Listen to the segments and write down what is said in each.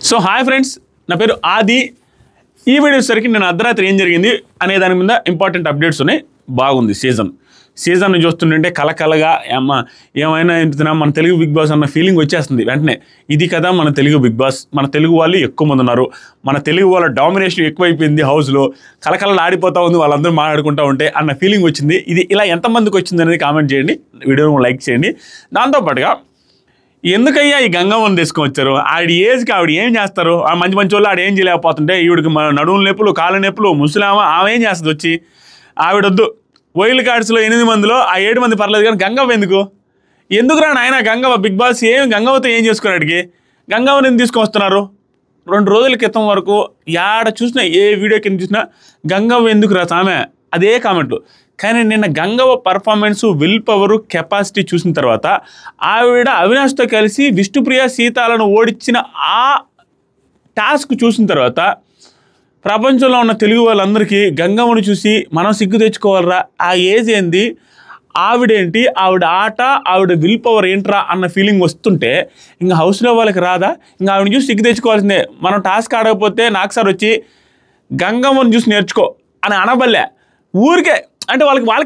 So hi friends, నా పేరు ఆది. ఈ వీడియో సరికి నేను అర్ధరాత్రి ఏం జరిగింది అనే దాని మీద ఇంపార్టెంట్ అప్డేట్స్ ఉన్నాయి. బాగుంది సీజన్ చూస్తుంటే కలకలగా ఏమైనా ఎంతున్నా మన తెలుగు బిగ్ బాస్ అన్న ఫీలింగ్ వచ్చేస్తుంది వెంటనే. ఇది కదా మన తెలుగు బిగ్ బాస్, మన తెలుగు వాళ్ళు ఎక్కువ మంది ఉన్నారు, మన తెలుగు వాళ్ళ డామినేషన్ ఎక్కువైపోయింది హౌస్లో, కలకలలు ఆడిపోతూ ఉంది, వాళ్ళందరూ మాట్లాడుకుంటూ ఉంటే అన్న ఫీలింగ్ వచ్చింది. ఇది ఇలా ఎంతమందికి వచ్చింది అనేది కామెంట్ చేయండి, వీడియోను లైక్ చేయండి. దాంతోపాటుగా ఎందుకయ్యా ఈ గంగమ్మని తీసుకొని వచ్చారు? ఆవిడ ఏజ్కి ఆవిడ ఏం చేస్తారు? ఆ మంచి వాళ్ళు ఆవిడ ఏం చేయలేకపోతుంటే ఈవిడికి నడుముల నొప్పులు, కాళ్ళ నొప్పులు, ముసలామా ఆమె ఏం చేస్తుంది వచ్చి? ఆవిడొద్దు. వైల్డ్ కార్డ్స్లో 8 మందిలో ఆ 7 మంది పర్లేదు, కానీ గంగవ్వ ఎందుకు రా నాయన? గంగవ్వ బిగ్ బాస్ గంగవ్వతో ఏం చేసుకున్నాడికి? గంగవ్వని ఎందుకు తీసుకొని వస్తున్నారు? 2 రోజుల క్రితం వరకు యాడ చూసినా, ఏ వీడియో కింద చూసినా గంగవ్వ ఎందుకు రా సామె అదే కామెంట్లు. కానీ నిన్న Gangavva performance, will power, capacity చూసిన తర్వాత ఆవిడ అవినాష్తో కలిసి విష్ణుప్రియ సీతాలను ఓడించిన ఆ టాస్క్ చూసిన తర్వాత ప్రపంచంలో ఉన్న తెలుగు వాళ్ళందరికీ గంగవ్వను చూసి మనం సిగ్గు తెచ్చుకోవాలరా, ఆ ఏజ్ ఏంది, ఆవిడేంటి, ఆవిడ ఆట, ఆవిడ విల్ పవర్ ఏంట్రా అన్న ఫీలింగ్ వస్తుంటే ఇంకా హౌస్లో వాళ్ళకి రాదా? ఇంకా ఆవిడని చూసి సిగ్గు తెచ్చుకోవాల్సిందే. మనం టాస్క్ ఆడకపోతే నాకు సార్ వచ్చి గంగవ్వను చూసి నేర్చుకో అని అనబల్లే ఊరికే. అంటే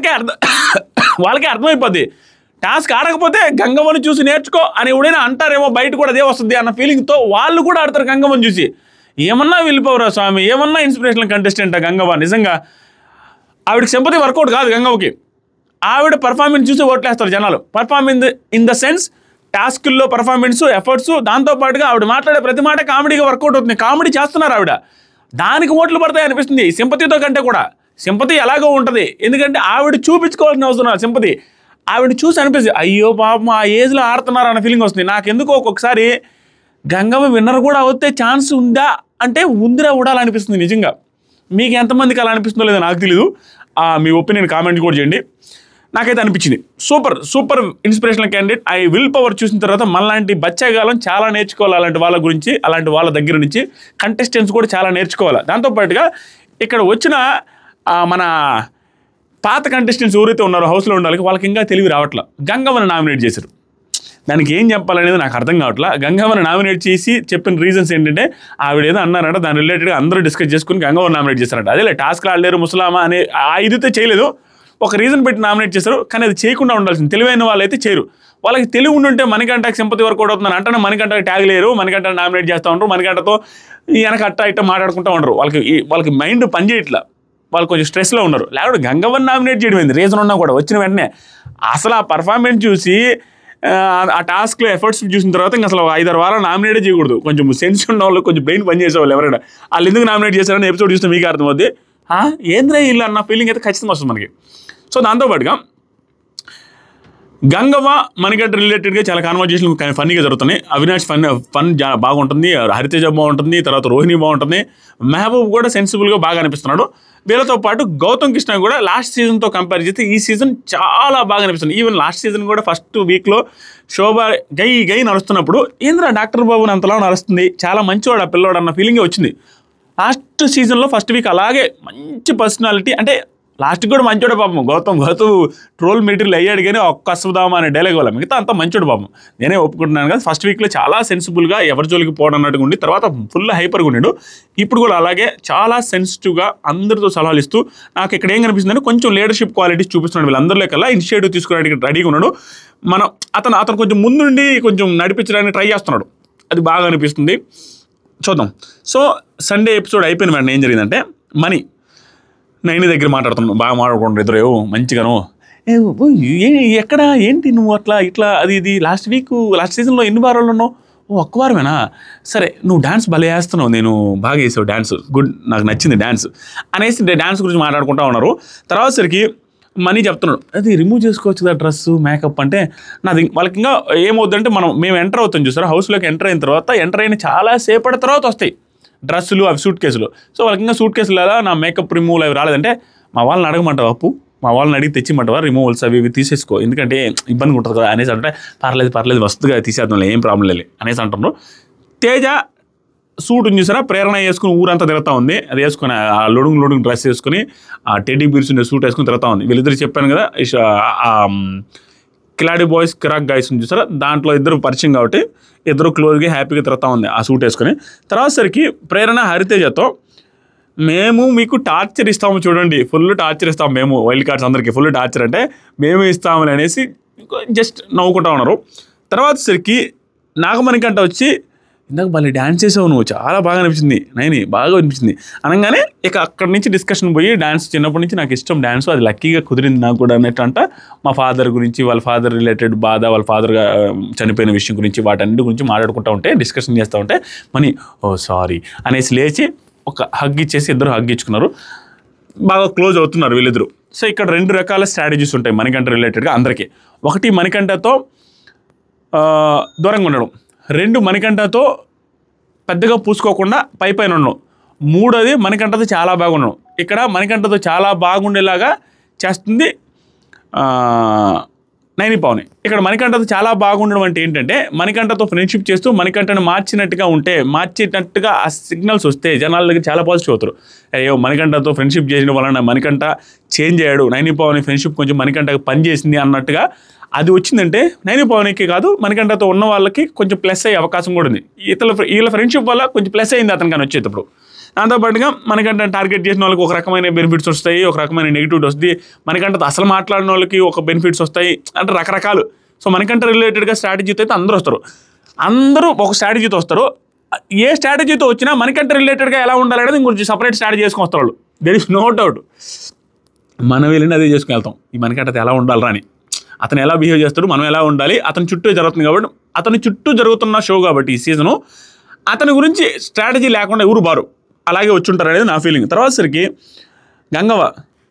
వాళ్ళకే అర్థమైపోద్ది. టాస్క్ ఆడకపోతే గంగవ్వను చూసి నేర్చుకో అని ఎవడైనా అంటారేమో, బయట కూడా అదే వస్తుంది అన్న ఫీలింగ్తో వాళ్ళు కూడా ఆడతారు గంగవ్వను చూసి. ఏమన్నా వెళ్ళిపోవరా స్వామి, ఏమన్నా ఇన్స్పిరేషనల్ కంటెస్టెంట్ గంగవ్వ. నిజంగా ఆవిడకి సింపతి వర్కౌట్ కాదు గంగవ్వకి. ఆవిడ పర్ఫార్మెన్స్ చూసి ఓట్లేస్తారు జనాలు. పర్ఫార్మెన్స్ ఇన్ ద సెన్స్ టాస్కుల్లో పర్ఫార్మెన్స్, ఎఫర్ట్స్, దాంతోపాటుగా ఆవిడ మాట్లాడే ప్రతి మాట కామెడీగా వర్కౌట్ అవుతుంది. కామెడీ చేస్తున్నారు ఆవిడ, దానికి ఓట్లు పడతాయి అనిపిస్తుంది. సింపతితో కంటే కూడా సింపతి ఎలాగో ఉంటుంది, ఎందుకంటే ఆవిడ చూపించుకోవాల్సిన అవసరం సింపతి. ఆవిడ చూసి అనిపిస్తుంది అయ్యో పాపం ఆ ఏజ్లో ఆడుతున్నారు అన్న ఫీలింగ్ వస్తుంది. నాకెందుకో ఒక్కొక్కసారి గంగవ్వ విన్నర్ కూడా అవుతే ఛాన్స్ ఉందా అంటే ఉందిరా ఊడాలనిపిస్తుంది నిజంగా. మీకు ఎంతమందికి అలా అనిపిస్తుందో లేదో నాకు తెలీదు. మీ ఒపీనియన్ కామెంట్ కూడా చేయండి. నాకైతే అనిపించింది super inspirational candidate. I will power చూసిన తర్వాత మనలాంటి బచ్చాగాలం చాలా నేర్చుకోవాలి అలాంటి వాళ్ళ గురించి, అలాంటి వాళ్ళ దగ్గర నుంచి. కంటెస్టెంట్స్ కూడా చాలా నేర్చుకోవాలి. దాంతోపాటుగా ఇక్కడ వచ్చిన మన పాత కంటెస్టెంట్స్ ఎవరైతే ఉన్నారో హౌస్లో ఉండాలి, వాళ్ళకి ఇంకా తెలివి రావట్లా. గంగవ్వని నామినేట్ చేశారు. దానికి ఏం చెప్పాలనేది నాకు అర్థం కావట్లా. గంగవ్వని నామినేట్ చేసి చెప్పిన రీజన్స్ ఏంటంటే ఆవిడ ఏదో అన్నారంట, దాని రిలేటెడ్గా అందరూ డిస్కస్ చేసుకుని గంగవ్వని నామినేట్ చేశారంట. అదేలే టాస్క్లు ఆడలేరు ముసలామా అనే ఆ ఇదితే చేయలేదు, ఒక రీజన్ పెట్టి నామినేట్ చేశారు. కానీ అది చేయకుండా ఉండాల్సింది. తెలివైన వాళ్ళు అయితే చేయరు. వాళ్ళకి తెలివి ఉండుంటే మణికంఠకి సింపతి వర్కౌట్ అవుతుందని అంటే మణికంఠకి ట్యాగ్ లేరు, మణికంఠని నామినేట్ చేస్తూ ఉంటారు, మణికంఠతో వెనక ఇట్ట మాట్లాడుకుంటూ ఉండరు. వాళ్ళకి మైండ్ పనిచేయట్లా, వాళ్ళు కొంచెం స్ట్రెస్లో ఉన్నారు. లేకపోతే గంగవ్వని నామినేట్ చేయడం ఏంది? రీజన్ ఉన్నా కూడా వచ్చిన వెంటనే అసలు ఆ పర్ఫార్మెన్స్ చూసి ఆ టాస్క్లో ఎఫర్ట్స్ చూసిన తర్వాత ఇంకా అసలు 5-6 వారాలు నామినేటే చేయకూడదు. కొంచెం సెన్స్ ఉన్న వాళ్ళు, కొంచెం బ్రెయిన్ పనిచేసే వాళ్ళు ఎవరైనా వాళ్ళు ఎందుకు నామినేట్ చేశారని ఎపిసోడ్ చూస్తే మీకు అర్థమవుద్ది. ఏంద్రా ఇల్లు అన్న ఫీలింగ్ అయితే ఖచ్చితంగా వస్తుంది మనకి. సో దాంతోపాటుగా గంగవ్వ మణికంఠ రిలేటెడ్గా చాలా కాన్వర్జేషన్లు ఫన్నీగా జరుగుతున్నాయి. అవినాష్ ఫన్ బాగుంటుంది, హరితేజ బాగుంటుంది, తర్వాత రోహిణి బాగుంటుంది, మెహబూబ్ కూడా సెన్సిబుల్గా బాగా అనిపిస్తున్నాడు. వీళ్ళతో పాటు గౌతమ్ కృష్ణ కూడా లాస్ట్ సీజన్తో కంపేర్ చేస్తే ఈ సీజన్ చాలా బాగా అనిపిస్తుంది. ఈవెన్ లాస్ట్ సీజన్ కూడా ఫస్ట్ వీక్లో శోభ గై నడుస్తున్నప్పుడు ఏంద్రా డాక్టర్ బాబుని అంతలా నడుస్తుంది, చాలా మంచివాడు ఆ పిల్లవాడు అన్న ఫీలింగే వచ్చింది. లాస్ట్ సీజన్లో ఫస్ట్ వీక్ అలాగే మంచి పర్సనాలిటీ, అంటే లాస్ట్కి కూడా మంచోడే పాపం. గౌతమ్ ట్రోల్ మెటీరియల్ అయ్యాడు, కానీ ఒక్క అశ్వదామ అనే డైలాగ్ వల్ల మిగతా అంతా మంచోడు పాపం. నేనే ఒప్పుకుంటున్నాను కదా. ఫస్ట్ వీక్లో చాలా సెన్సిబుల్గా ఎవరి జోలికి పోవడం అన్నట్టుగా ఉండి, తర్వాత ఫుల్ హైపర్గా ఉన్నాడు. ఇప్పుడు కూడా అలాగే చాలా సెన్సిటివ్గా అందరితో సలహాలు ఇస్తూ, నాకు ఇక్కడ ఏం కనిపిస్తుందంటే కొంచెం లీడర్షిప్ క్వాలిటీస్ చూపిస్తున్నాడు. వీళ్ళందరిలో కల్లా ఇనిషియేటివ్ తీసుకోవడానికి రెడీగా ఉన్నాడు. అతను కొంచెం ముందుండి కొంచెం నడిపించడానికి ట్రై చేస్తున్నాడు. అది బాగా అనిపిస్తుంది. చూద్దాం. సో సండే ఎపిసోడ్ అయిపోయిన వెంటనే ఏం జరిగిందంటే, నైని దగ్గర మాట్లాడుతున్నాను, బాగా మాట్లాడుకుంటారు ఇద్దరు మంచిగాను. ఎక్కడ ఏంటి నువ్వు ఇట్లా అది ఇది లాస్ట్ సీజన్లో ఎన్ని వారాలు ఉన్నావు? ఒక్క వారమేనా? సరే నువ్వు డ్యాన్స్ భలే వేస్తున్నావు, నేను బాగా వేసావు డ్యాన్స్, గుడ్, నాకు నచ్చింది డ్యాన్స్ అనేసి డ్యాన్స్ గురించి మాట్లాడుకుంటూ ఉన్నారు. తర్వాత సరికి మనీ చెప్తున్నాడు, అది రిమూవ్ చేసుకోవచ్చు కదా డ్రెస్సు, మేకప్ అంటే నాది. వాళ్ళకి ఇంకా ఏమవుతుందంటే మేము ఎంటర్ అవుతాం చూసారా, హౌస్లోకి ఎంటర్ అయిన తర్వాత ఎంటర్ అయిన చాలా సేపటి తర్వాత వస్తాయి డ్రెస్సులు, అవి సూట్ కేసులు. సో వాళ్ళకి ఇంకా సూట్ కేసులు లేదా నా మేకప్ రిమూవల్ అవి రాలేదంటే మా వాళ్ళని అడగమంటావా అప్పు, మా వాళ్ళని అడిగి తెచ్చిమంటావా రిమూవల్స్ అవి తీసేసుకో, ఎందుకంటే ఇబ్బందిగా ఉంటుంది కదా అనేసి అంటే పర్లేదు వస్తుగా తీసేద్దాం, ఏం ప్రాబ్లం లేదు అనేసి అంటున్నారు. తేజ సూట్ చూసారా, ప్రేరణ వేసుకుని ఊరంతా తిరుగుతూ ఉంది. అది వేసుకుని ఆ లొడుగు డ్రెస్ వేసుకుని ఆ టెడ్డీ బీర్స్ ఉండే సూట్ వేసుకుని తిరుగుతూ ఉంది. వీళ్ళిద్దరు చెప్పాను కదా, కిలాడి బాయ్స్ కిరాక్ గాయస్ చూసారా, దాంట్లో ఇద్దరు పరిచయం కాబట్టి ఇద్దరు క్లోజ్గా హ్యాపీగా తిరుగుతూ ఉంది ఆ సూట్ వేసుకొని. తర్వాత సరికి ప్రేరణ హరితేజతో మేము మీకు టార్చర్ ఇస్తాము చూడండి, ఫుల్ టార్చర్ ఇస్తాము మేము వైల్డ్ కార్డ్స్ అందరికీ, ఫుల్ టార్చర్ అంటే మేము ఇస్తామని అనేసి జస్ట్ నవ్వుకుంటా ఉన్నారు. తర్వాత సరికి నాగమణికంట వచ్చి ఇందాక మళ్ళీ డ్యాన్స్ చేసావు నువ్వు, చాలా బాగా అనిపించింది నైని, బాగా అనిపించింది అనగానే ఇక అక్కడి నుంచి డిస్కషన్ పోయి డ్యాన్స్ చిన్నప్పటి నుంచి నాకు ఇష్టం డ్యాన్స్, అది లక్కీగా కుదిరింది నాకు కూడా అన్నట్టు అంట. మా ఫాదర్ గురించి, వాళ్ళ ఫాదర్ రిలేటెడ్ బాధ, వాళ్ళ ఫాదర్ చనిపోయిన విషయం గురించి, వాటన్నిటి గురించి మాట్లాడుకుంటూ ఉంటే, డిస్కషన్ చేస్తూ ఉంటే మనీ ఓ సారీ అనేసి లేచి ఒక హగ్ ఇచ్చేసి ఇద్దరు హగ్ ఇచ్చుకున్నారు. బాగా క్లోజ్ అవుతున్నారు వీళ్ళిద్దరు. సో ఇక్కడ 2 రకాల స్ట్రాటజీస్ ఉంటాయి మణికంఠ రిలేటెడ్గా అందరికీ. ఒకటి మణికంఠతో దూరంగా ఉండడం, 2 మణికంఠతో పెద్దగా పూసుకోకుండా పైన ఉండడం, 3వది మణికంఠతో చాలా బాగుండడం. ఇక్కడ మణికంఠతో చాలా బాగుండేలాగా చేస్తుంది నైని పావని. ఇక్కడ మణికంఠతో చాలా బాగుండడం అంటే ఏంటంటే మణికంఠతో ఫ్రెండ్షిప్ చేస్తూ మణికంఠను మార్చేటట్టుగా ఆ సిగ్నల్స్ వస్తే జనాల దగ్గర చాలా పాజిటివ్ అవుతారు. అయ్యో మణికంఠతో ఫ్రెండ్షిప్ చేసిన వలన మణికంఠ చేంజ్ అయ్యాడు, నైని పావని ఫ్రెండ్షిప్ కొంచెం మణికంఠకి పనిచేసింది అన్నట్టుగా అది వచ్చిందంటే నైని పావనికి కాదు మణికంఠతో ఉన్న వాళ్ళకి కొంచెం ప్లస్ అయ్యే అవకాశం కూడా ఉంది. వీళ్ళ ఫ్రెండ్షిప్ వల్ల కొంచెం ప్లస్ అయింది అతను కానీ వచ్చేటప్పుడు. దాంతోపాటుగా మనకంటే టార్గెట్ చేసిన వాళ్ళకి ఒక రకమైన బెనిఫిట్స్ వస్తాయి, ఒక రకమైన నెగిటివిటీ వస్తుంది. మనకంటే అసలు మాట్లాడిన వాళ్ళకి ఒక బెనిఫిట్స్ వస్తాయి, అంటే రకరకాలు. సో మనకంటే రిలేటెడ్గా స్ట్రాటజీతో అయితే అందరూ ఒక స్ట్రాటజీతో వస్తారు. ఏ స్ట్రాటజీతో వచ్చినా మనకంటే రిలేటెడ్గా ఎలా ఉండాలనేది ఇంకొంచెం సపరేట్ స్ట్రాటజీ చేసుకొని వస్తారు వాళ్ళు. There is no doubt. మనం వెళ్ళిన అదే చేసుకుని వెళ్తాం, ఈ మనకంటే ఎలా ఉండాలరా అని. అతను ఎలా బిహేవ్ చేస్తాడు, మనం ఎలా ఉండాలి, అతని చుట్టూ జరుగుతుంది కాబట్టి, అతని చుట్టూ జరుగుతున్న షో కాబట్టి ఈ సీజను అతని గురించి స్ట్రాటజీ లేకుండా ఎవరు బారు అలాగే వచ్చుంటారు అనేది నా ఫీలింగ్. తర్వాత సరికి గంగవ్వ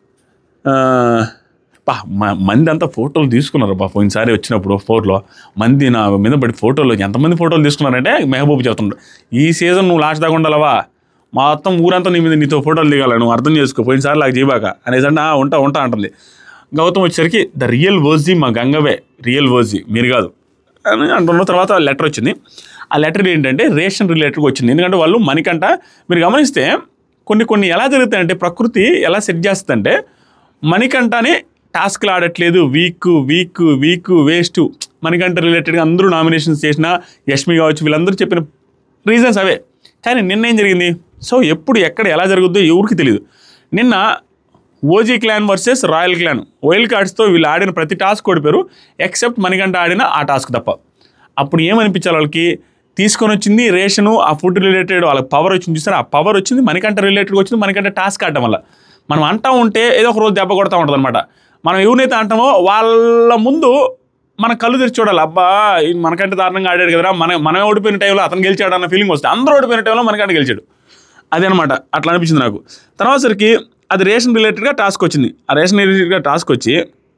మంది అంతా ఫోటోలు తీసుకున్నారు పోయినసారి వచ్చినప్పుడు 4లో మంది నా మీద పడి ఫోటోలు, ఎంతమంది ఫోటోలు తీసుకున్నారంటే మెహబూబ్ చెప్తున్నాడు ఈ సీజన్ నువ్వు లాస్ట్ దాకా ఉండాలవా, మొత్తం ఊరంతా నీతో ఫోటోలు దిగాలి, నువ్వు అర్థం చేసుకో, పోయినసారి లాగా చేయబాక అనేసి అంటే ఉంటా అంటుంది. గౌతమ్ వచ్చేసరికి ద రియల్ వర్జీ మా గంగవే, రియల్ వర్జీ మీరు కాదు అని అంటున్న తర్వాత లెటర్ వచ్చింది. ఆ లెటర్ ఏంటంటే రేషన్ రిలేటెడ్గా వచ్చింది. ఎందుకంటే వాళ్ళు మణికంఠ మీరు గమనిస్తే కొన్ని ఎలా జరుగుతాయంటే ప్రకృతి ఎలా సెట్ చేస్తుందంటే మణికంఠని టాస్క్లు ఆడట్లేదు, వీక్ వేస్ట్. మణికంఠ రిలేటెడ్గా అందరూ నామినేషన్స్ చేసిన యష్మి కావచ్చు వీళ్ళందరూ చెప్పిన రీజన్స్ అవే. కానీ నిన్న ఏం జరిగింది, సో ఎప్పుడు ఎక్కడ ఎలా జరుగుద్దో ఎవరికి తెలియదు. నిన్న OG clan versus royal clan wild కార్డ్స్తో వీళ్ళు ఆడిన ప్రతి టాస్క్ ఓడిపోయారు ఎక్సెప్ట్ మణికంఠ ఆడిన ఆ టాస్క్ తప్ప. అప్పుడు ఏమనిపించాలి వాళ్ళకి, తీసుకొని వచ్చింది రేషను, ఆ ఫుడ్ రిలేటెడ్ వాళ్ళకి పవర్ వచ్చింది చూసారు, ఆ పవర్ వచ్చింది మణికంఠ రిలేటెడ్గా వచ్చింది మణికంఠ టాస్క్ ఆడటం వల్ల. మనం అంటా ఉంటే ఏదో ఒక రోజు దెబ్బ కొడతా ఉంటుంది అనమాట. మనం ఎవరినైతే అంటామో వాళ్ళ ముందు మన కళ్ళు తెరిచి చూడాలి, అబ్బా మనకంటే దారుణంగా ఆడాడు కదరా, మనమే ఓడిపోయిన టైంలో అతను గెలిచాడు అన్న ఫీలింగ్ వస్తుంది. అందరూ ఓడిపోయిన టైంలో మనకంటే గెలిచాడు, అదే అనమాట. అట్లా అనిపించింది నాకు. తర్వాత సరికి అది రేషన్ రిలేటెడ్గా టాస్క్ వచ్చింది. ఆ రేషన్ రిలేటెడ్గా టాస్క్ వచ్చి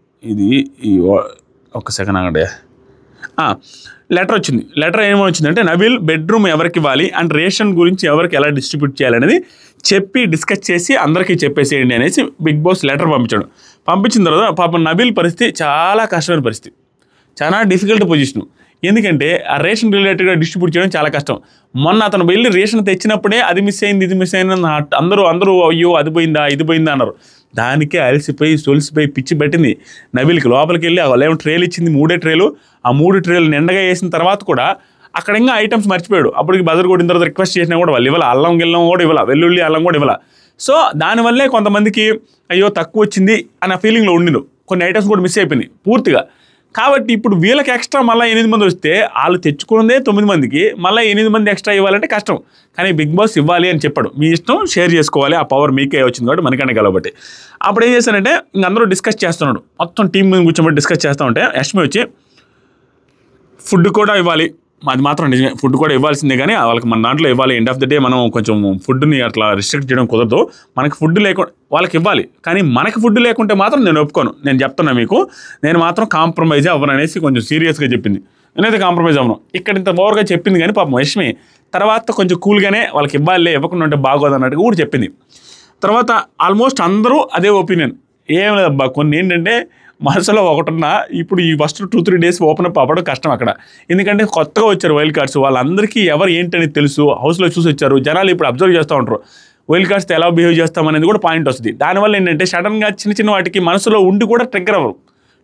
ఒక్క సెకండ్ ఆగండి, లెటర్ వచ్చింది. లెటర్ ఏమో వచ్చిందంటే నబీల్ బెడ్రూమ్ ఎవరికి ఇవ్వాలి అండ్ రేషన్ గురించి ఎవరికి ఎలా డిస్ట్రిబ్యూట్ చేయాలనేది చెప్పి డిస్కస్ చేసి అందరికీ చెప్పేసేయండి అనేసి బిగ్ బాస్ లెటర్ పంపించాడు. పంపించిన తర్వాత పాపం నబీల్ పరిస్థితి చాలా కష్టమైన పరిస్థితి, చాలా డిఫికల్ట్ పొజిషను. ఎందుకంటే ఆ రేషన్ రిలేటెడ్గా డిస్ట్రిబ్యూట్ చేయడం చాలా కష్టం. మొన్న అతను వెళ్ళి రేషన్ తెచ్చినప్పుడే అది మిస్ అయింది ఇది మిస్ అయింది అందరూ అయ్యో అది పోయిందా ఇది పోయిందా అన్నారు. దానికే అలసిపోయి సొలిసిపోయి పిచ్చి పెట్టింది నబీల్కి. లోపలికి వెళ్ళి వాళ్ళేమో ట్రేలు ఇచ్చింది, 3 ట్రేలు. ఆ 3 ట్రేలు నిండగా వేసిన తర్వాత కూడా అక్కడ ఇంకా ఐటమ్స్ మర్చిపోయాడు. అప్పటికి బజర్ కొట్టిన తర్వాత రిక్వెస్ట్ చేసినా కూడా వాళ్ళు ఇవ్వాల, అల్లం కూడా ఇవ్వాల, వెల్లుల్లి అల్లం కూడా ఇవ్వాల. సో దానివల్లే కొంతమందికి అయ్యో తక్కువ వచ్చింది అన్న ఫీలింగ్లో ఉండిను, కొన్ని ఐటమ్స్ కూడా మిస్ అయిపోయినాయి పూర్తిగా. కాబట్టి ఇప్పుడు వీళ్ళకి ఎక్స్ట్రా మళ్ళీ 8 మంది వస్తే వాళ్ళు తెచ్చుకున్నదే 9 మందికి మళ్ళీ 8 మంది ఎక్స్ట్రా ఇవ్వాలంటే కష్టం. కానీ బిగ్ బాస్ ఇవ్వాలి అని చెప్పాడు, మీ ఇష్టం షేర్ చేసుకోవాలి, ఆ పవర్ మీకే వచ్చింది కాబట్టి మనకనే కలబట్టి. అప్పుడు ఏం చేశానంటే ఇంక అందరూ డిస్కస్ చేస్తున్నాడు, మొత్తం టీం మీద కూర్చోబెట్టి డిస్కస్ చేస్తూ ఉంటే యష్మి వచ్చి ఫుడ్ కూడా ఇవ్వాలి, అది మాత్రం నిజమే, ఫుడ్ కూడా ఇవ్వాల్సిందే, కానీ వాళ్ళకి మన దాంట్లో ఇవ్వాలి. ఎండ్ ఆఫ్ ద డే మనం కొంచెం ఫుడ్ని అట్లా రిస్ట్రిక్ట్ చేయడం కుదరదు, మనకి ఫుడ్ లేకుండా వాళ్ళకి ఇవ్వాలి, కానీ మనకి ఫుడ్ లేకుంటే మాత్రం నేను ఒప్పుకోను, నేను చెప్తున్నా మీకు, నేను మాత్రం కాంప్రమైజ్ అవ్వను అనేసి కొంచెం సీరియస్గా చెప్పింది. నేనైతే కాంప్రమైజ్ అవ్వను. ఇక్కడ ఇంత ఓవర్గా చెప్పింది కానీ పాపం యష్మి తర్వాత కొంచెం కూల్గానే వాళ్ళకి ఇవ్వాలి, ఇవ్వకుండా ఉంటే బాగోదు అన్నట్టుగా కూడా చెప్పింది. తర్వాత ఆల్మోస్ట్ అందరూ అదే ఒపీనియన్. ఏం లేదబ్బా, కొన్ని ఏంటంటే మనసులో ఒకటున్నా ఇప్పుడు ఈ ఫస్ట్ 2-3 డేస్ ఓపెన్ అప్ అవ్వడం కష్టం అక్కడ. ఎందుకంటే కొత్తగా వచ్చారు వైల్డ్ కార్డ్స్, వాళ్ళందరికీ ఎవరు ఏంటని తెలుసు, హౌస్లో చూసి వచ్చారు, జనాలు ఇప్పుడు అబ్జర్వ్ చేస్తూ ఉంటారు వైల్డ్ కార్డ్స్తో ఎలా బిహేవ్ చేస్తామనేది కూడా పాయింట్ వస్తుంది. దానివల్ల ఏంటంటే సడన్గా చిన్న వాటికి మనసులో ఉండి కూడా ట్రిగ్గర్ అవ్వరు.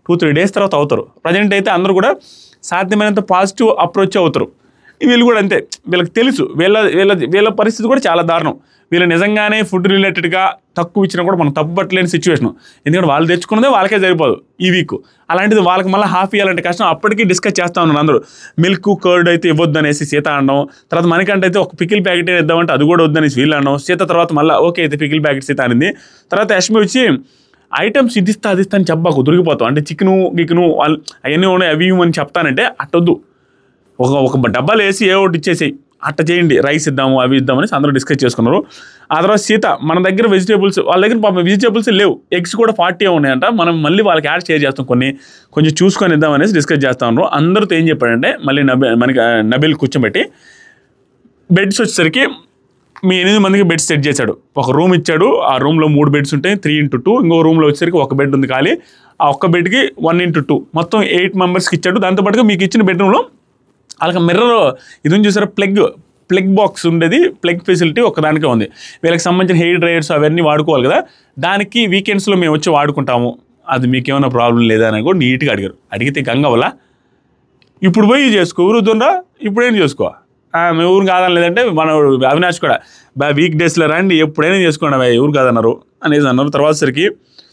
2-3 days తర్వాత అవుతారు. ప్రజెంట్ అయితే అందరూ కూడా సాధ్యమైనంత పాజిటివ్ అప్రోచ్ అవుతారు. వీళ్ళు కూడా అంతే, వీళ్ళకి తెలుసు వీళ్ళ వీళ్ళ వీళ్ళ పరిస్థితి కూడా చాలా దారుణం. వీళ్ళు నిజంగానే ఫుడ్ రిలేటెడ్గా తక్కువ ఇచ్చినా కూడా మనం తప్పు పట్టలేని సిచ్యువేషన్. ఎందుకంటే వాళ్ళు తెచ్చుకున్నదే వాళ్ళకే సరిపోదు ఈ వీక్. అలాంటిది వాళ్ళకి మళ్ళీ హాఫ్ ఇవ్వాలంటే కష్టం. అప్పటికీ డిస్కస్ చేస్తూ ఉన్నారు అందరూ. మిల్క్ కర్డ్ అయితే ఇవ్వద్దు అనేసి సీత అనడం, తర్వాత మనకంటే అయితే ఒక పికిల్ ప్యాకెట్ ఇద్దామంటే అది కూడా వద్దనేసి వీళ్ళు అనడం. సీత తర్వాత మళ్ళీ ఓకే అయితే పికిల్ ప్యాకెట్ సీత అనింది. తర్వాత యష్మి వచ్చి ఐటమ్స్ ఇది ఇస్తా అది ఇస్తా అని చెప్పాకు దొరికిపోతాం, అంటే చికెను గికెను వాళ్ళు అవన్నీ ఉన్నాయి అవి అని చెప్తానంటే అట్టొద్దు, ఒక డబ్బాలు వేసి ఏ ఒకటి ఇచ్చేసేయి, అట్ట చేయండి, రైస్ ఇద్దాము అవి ఇద్దామని అందరూ డిస్కస్ చేసుకున్నారు. ఆ తర్వాత సీత మన దగ్గర వెజిటేబుల్స్, వాళ్ళ దగ్గర పాపం వెజిటేబుల్స్ లేవు, ఎగ్స్ కూడా 40 ఉన్నాయంట, మనం మళ్ళీ వాళ్ళకి యాడ్ షేర్ చేస్తాం, కొంచెం చూసుకొని ఇద్దామనేసి డిస్కస్ చేస్తా ఉన్నారు. అందరితో ఏం చెప్పాడంటే మళ్ళీ మనకి నబీల్ కూర్చోబెట్టి బెడ్స్ వచ్చేసరికి మీ 8 మందికి బెడ్స్ సెట్ చేశాడు. ఒక రూమ్ ఇచ్చాడు, ఆ రూమ్లో 3 బెడ్స్ ఉంటాయి 3x2. ఇంకో రూమ్లో వచ్చేసరికి ఒక బెడ్ ఉంది ఖాళీ, ఆ ఒక్క బెడ్కి 1x2 మొత్తం 8 మెంబర్స్కి ఇచ్చాడు. దాంతోపాటుగా మీకు ఇచ్చిన బెడ్రూమ్లో వాళ్ళకి మిర్రర్ ఇది చూసారా, ప్లగ్ బాక్స్ ఉండేది, ప్లగ్ ఫెసిలిటీ ఒకదానికే ఉంది. వీళ్ళకి సంబంధించిన హెయిర్ డ్రైయర్స్ అవన్నీ వాడుకోవాలి కదా, దానికి వీకెండ్స్లో మేము వచ్చి వాడుకుంటాము, అది మీకేమైనా ప్రాబ్లం లేదా అని కూడా నీట్గా అడిగారు. అడిగితే గంగ వల్ల ఇప్పుడు పోయి చేసుకో, ఊరు వద్దుందా ఇప్పుడేం చేసుకో, మేము ఊరు కాదని లేదంటే మన అవినాష్ కూడా వీక్ డేస్లో రండి ఎప్పుడైనా చేసుకోండి అవి ఎవరు కాదన్నారు అనేసి అన్నారు. తర్వాత సరికి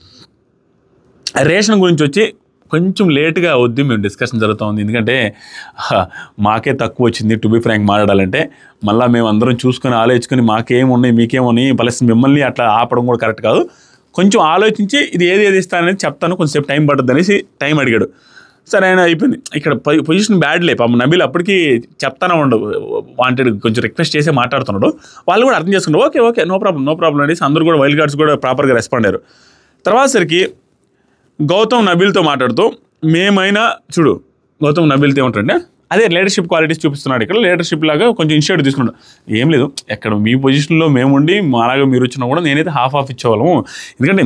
రేషన్ గురించి వచ్చి కొంచెం లేట్గా వద్దు మేము డిస్కషన్ జరుగుతూ ఉంది, ఎందుకంటే మాకే తక్కువ వచ్చింది టు బి ఫ్రాంక్ మాట్లాడాలంటే, మళ్ళీ మేము అందరం చూసుకొని ఆలోచించుకొని మాకేమున్నాయి మీకేమున్నాయి ప్లస్ మిమ్మల్ని అట్లా ఆపడం కూడా కరెక్ట్ కాదు, కొంచెం ఆలోచించి ఇది ఏది ఇస్తాననేది చెప్తాను, కొంచెంసేపు టైం పడుతుంది అనేసి టైం అడిగాడు. సరే ఆయన అయిపోయింది. ఇక్కడ పొజిషన్ బ్యాడ్లే పాపం నబీల్ అప్పటికి చెప్తానే ఉండవు, వాంటెడ్ కొంచెం రిక్వెస్ట్ చేసే మాట్లాడుతున్నాడు. వాళ్ళు కూడా అర్థం చేసుకున్నారు, ఓకే నో ప్రాబ్లం అనేసి అందరూ కూడా వైల్డ్ కార్డ్స్ కూడా ప్రాపర్గా రెస్పాండ్ అయ్యారు. తర్వాత సరికి గౌతమ్ నబీల్తో మాట్లాడుతూ మేమైనా చూడు, గౌతమ్ నబీల్తో ఏమంటారంటే అదే లీడర్షిప్ క్వాలిటీస్ చూపిస్తున్నాడు. ఇక్కడ లీడర్షిప్ లాగా కొంచెం ఇనిషియేటివ్ తీసుకున్నాడు. ఏం లేదు, ఎక్కడ మీ పొజిషన్లో మేముండి మాలాగా మీరు వచ్చినా కూడా నేనైతే హాఫ్ ఇచ్చేవాళ్ళము, ఎందుకంటే